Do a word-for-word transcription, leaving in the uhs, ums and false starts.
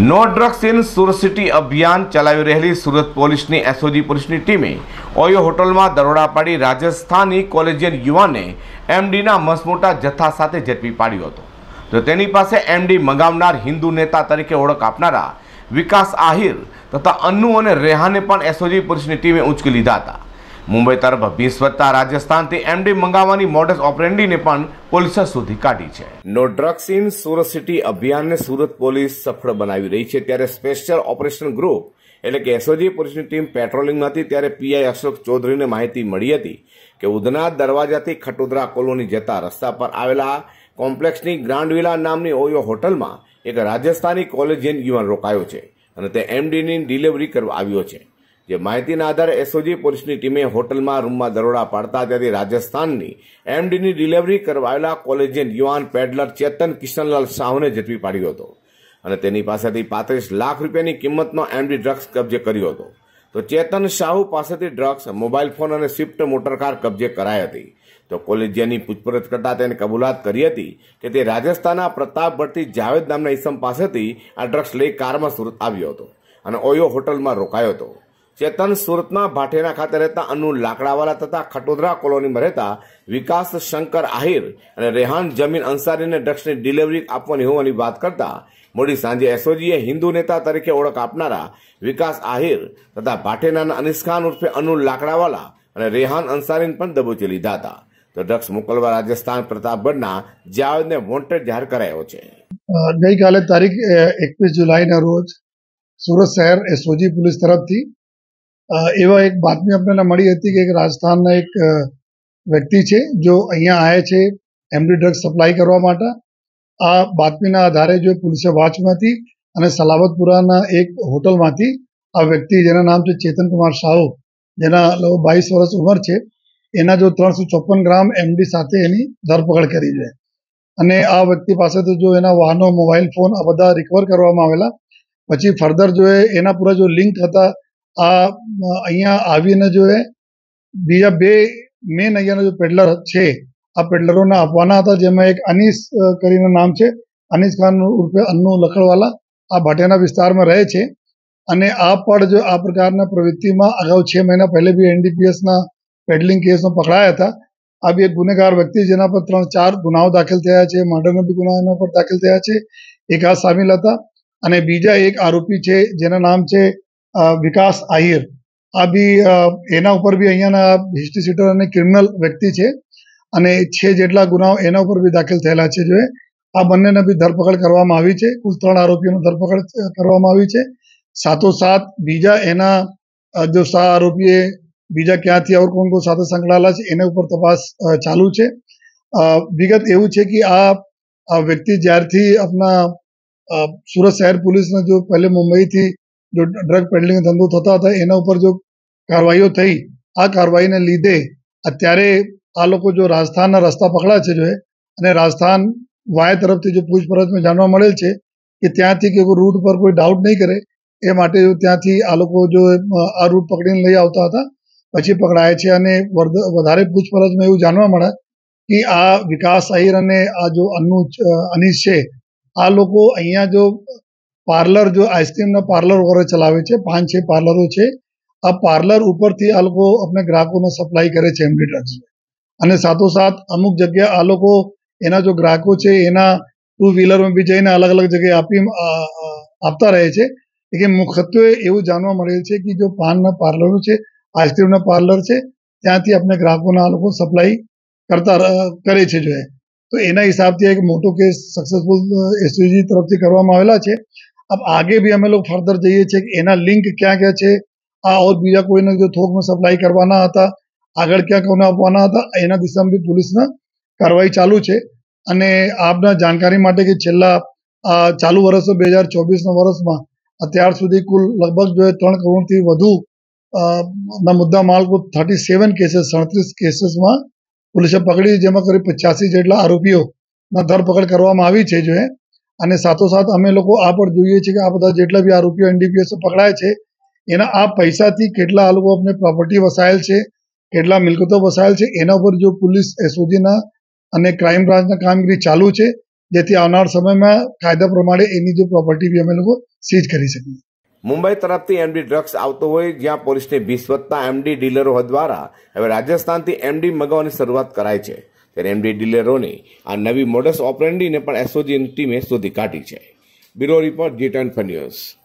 No drugs in Surat city અભિયાન ચલાવી રહેલી સુરત પોલીસની એસઓજી પોલીસની ટીમે ઓયો હોટલમાં દરોડા પાડી રાજસ્થાની કોલેજિયન યુવાનને એમડીના મસમોટા જથ્થા સાથે ઝડપી પાડ્યો હતો. તો તેની પાસે એમડી મંગાવનાર હિન્દુ નેતા તરીકે ઓળખ આપનારા વિકાસ આહિર તથા અન્નુ અને રેહાને પણ એસઓજી પોલીસની ટીમે ઉંચકી લીધા હતા. મુંબઈ તરફ ભીંસ વધતા રાજસ્થાનથી એમડી મંગાવવાની મોડસ ઓપરેન્ડીને પણ પોલીસે શોધી કાઢી છે. No drugs in Surat city અભિયાનને સુરત પોલીસ સફળ બનાવી રહી છે, ત્યારે સ્પેશિયલ ઓપરેશન ગ્રુપ એટલે કે એસઓજી પોલીસની ટીમ પેટ્રોલિંગમાં હતી ત્યારે પીઆઈ અશોક ચૌધરીને માહિતી મળી હતી કે ઉધના દરવાજાથી ખટોદરા કોલોની જતા રસ્તા પર આવેલા કોમ્પ્લેક્સની ગ્રાન્ડ વિલા નામની ઓયો હોટલમાં એક રાજસ્થાની કોલેજિયન યુવાન રોકાયો છે અને તે એમડીની ડિલિવરી કરવા આવ્યો છે. જે માહિતીના આધારે એસઓજી પોલીસની ટીમે હોટલમાં રૂમમાં દરોડા પાડતા ત્યાંથી રાજસ્થાનની એમડીની ડિલિવરી કરવા આવેલા કોલેજિયન યુવાન પેડલર ચેતન કિશનલાલ સાહુને ઝડપી પાડ્યો હતો અને તેની પાસેથી પાંત્રીસ લાખ રૂપિયાની કિંમતનો એમડી ડ્રગ્સ કબજે કર્યો હતો. તો ચેતન સાહુ પાસેથી ડ્રગ્સ, મોબાઈલ ફોન અને સ્વિફ્ટ મોટરકાર કબજે કરાઈ હતી. તો કોલેજિયનની પૂછપરછ કરતા તેને કબૂલાત કરી હતી કે તે રાજસ્થાનના પ્રતાપગઢથી જાવેદ નામના ઈસમ પાસેથી આ ડ્રગ્સ લઈ કારમાં સુરત આવ્યો હતો અને ઓયો હોટલમાં રોકાયો હતો. ચેતન સુરતના ભાટેના ખાતે રહેતા અન્નુ લાકડાવાલા તથા ખટોદરા કોલોનીમાં રહેતા વિકાસ શંકર આહિર અને રેહાન જમીન અંસારીને ડ્રગ્સની ડિલિવરી આપવાની હોવાની વાત કરતા મોડી સાંજે એસઓજીએ હિન્દુ નેતા તરીકે ઓળખ આપનારા વિકાસ આહિર તથા ભાટેનાના અનીસ ખાન ઉર્ફે અન્નુ લાકડાવાલા અને રેહાન અંસારીને પણ દબોચી લીધા હતા. તો ડ્રગ્સ મોકલવા રાજસ્થાન પ્રતાપગઢના જાવેદને વોન્ટેડ જાહેર કરાયો છે. ગઈકાલે તારીખ એકવીસ જુલાઈના રોજ સુરત શહેર એસઓજી પોલીસ તરફથી એવા એક બાતમી આપણને મળી હતી કે એક રાજસ્થાનના એક વ્યક્તિ છે જો અહીંયા આવ્યા છે એમડી ડ્રગ્સ સપ્લાય કરવા માટે. આ બાતમીના આધારે જો પોલીસે વોચમાંથી અને સલાબતપુરાના એક હોટલમાંથી આ વ્યક્તિ જેના નામ છે ચેતન કુમાર સાહુ, જેના લગભગ બાવીસ વર્ષ ઉંમર છે, એના જો ત્રણસો ચોપન ગ્રામ એમડી સાથે એની ધરપકડ કરી છે અને આ વ્યક્તિ પાસેથી જો એના વાહનો, મોબાઈલ ફોન આ બધા રિકવર કરવામાં આવેલા. પછી ફર્ધર જો એના પૂરા જો લિંક હતા આ અહીંયા આવીને જો એ બીજા બે મેન અહીંયાના જો પેડલર છે આ પેડલરોને આપવાના હતા, જેમાં એક અનીસ કરીને નામ છે, અનીસ ખાન ઉર્ફે અન્નુ લખડવાલા, આ ભાટિયાના વિસ્તારમાં રહે છે અને આ પણ જો આ પ્રકારના પ્રવૃત્તિમાં અગાઉ છ મહિના પહેલે બી એનડીપીએસના પેડલિંગ કેસમાં પકડાયા હતા. આ બી એક ગુનેગાર વ્યક્તિ જેના પર ત્રણ ચાર ગુનાઓ દાખલ થયા છે, મર્ડરના બી ગુના એના પર દાખલ થયા છે, એક આ સામેલ હતા અને બીજા એક આરોપી છે જેના નામ છે વિકાસ આહિર. આ બી એના ઉપર બી અહીંયાના હિસ્ટ્રી સીટર અને ક્રિમિનલ વ્યક્તિ છે અને છે જેટલા ગુનાઓ એના ઉપર બી દાખલ થયેલા છે. જો આ બંનેને બી ધરપકડ કરવામાં આવી છે. કુલ ત્રણ આરોપીઓની ધરપકડ કરવામાં આવી છે. સાથોસાથ બીજા એના જો સહ આરોપીએ બીજા ક્યાંથી ઓર કોણ કોણ સાથે સંકળાયેલા છે એના ઉપર તપાસ ચાલુ છે. વિગત એવું છે કે આ વ્યક્તિ જ્યારથી આપણા સુરત શહેર પોલીસને જો પહેલે મુંબઈથી જો ડ્રગ પેડલિંગ ધંધો થતા હતા એના ઉપર જો કાર્યવાહીઓ થઈ, આ કાર્યવાહીને લીધે અત્યારે આ લોકો જો રાજસ્થાનના રસ્તા પકડા છે જો અને રાજસ્થાન વાય તરફથી જો પૂછપરછમાં જાણવા મળેલ છે કે ત્યાંથી કે રૂટ પર કોઈ ડાઉટ નહીં કરે એ માટે ત્યાંથી આ લોકો જો આ રૂટ પકડીને લઈ આવતા હતા, પછી પકડાય છે અને વધારે પૂછપરછમાં એવું જાણવા મળે કે આ વિકાસ આહિર અને આ જો અન્નુ અનીસ છે આ લોકો અહીંયા જો પાર્લર જો આઈસ્ક્રીમના પાર્લર વગેરે ચલાવે છે, પાંચ છ પાર્લરો છે. આ પાર્લર ઉપરથી આ લોકો આપણે ગ્રાહકોને સપ્લાય કરે છે એમડી ડ્રગ્સ અને સાથોસાથ અમુક જગ્યાએ આ લોકો એના જો ગ્રાહકો છે એના ટુ વ્હીલરમાં બી જઈને અલગ અલગ જગ્યાએ આપી આપતા રહે છે. કે મુખ્યત્વે એવું જાણવા મળેલ છે કે જો પાનના પાર્લરો છે, આઈસ્ક્રીમના પાર્લર છે, ત્યાંથી આપણે ગ્રાહકોને આ લોકો સપ્લાય કરતા કરે છે જો તો એના હિસાબથી એક મોટો કેસ સક્સેસફુલ એસઓજી તરફથી કરવામાં આવેલા છે. अब आगे भी हम लोग फर्दर જઈએ છીએ કે એના લિંક ક્યાં ક્યાં છે, આ ઓર બીજા કોઈને જો થોકમાં સપ્લાય કરવાના હતા, આગળ ક્યાં કોને આપવાના હતા, એના દિશામાં બી પોલીસના કાર્યવાહી ચાલુ છે. અને આપના જાણકારી માટે કે છેલ્લા ચાલુ વર્ષ બે હજાર ચોવીસના વર્ષમાં અત્યાર સુધી કુલ લગભગ જો ત્રણ કરોડથી વધુ ના મુદ્દા માલ કુલ થર્ટી સેવન કેસીસ સડત્રીસ કેસીસમાં પોલીસે પકડી, જેમાં કરીબ પચાસી જેટલા આરોપીઓના ધરપકડ કરવામાં આવી છે જો અને સાથોસાથ અમે લોકો આ પણ જોઈએ છીએ કે આ બધા જેટલા બી આરોપીઓ એનડીપીએસ પકડાય છે એના આ પૈસાથી કેટલા આ લોકો આપણે પ્રોપર્ટી વસાયેલ છે, કેટલા મિલકતો વસાયેલ છે, એના ઉપર જો પોલીસ એસઓજીના અને ક્રાઇમ બ્રાન્ચના કામગીરી ચાલુ છે. જેથી આવનાર સમયમાં કાયદા પ્રમાણે એની જો પ્રોપર્ટી બી અમે લોકો સીઝ કરી શકીએ. મુંબઈ તરફથી એમડી ડ્રગ્સ આવતો હોય જ્યાં પોલીસને વીસ વધતા એમડી ડીલરો દ્વારા હવે રાજસ્થાનથી એમડી મગાવવાની શરૂઆત કરાઈ છે. ત્યારે એમડી ડીલરોની આ નવી મોડસ ઓપરેન્ડીને પણ એસઓજીની ટીમે શોધી કાઢી છે. Bureau report G ten news.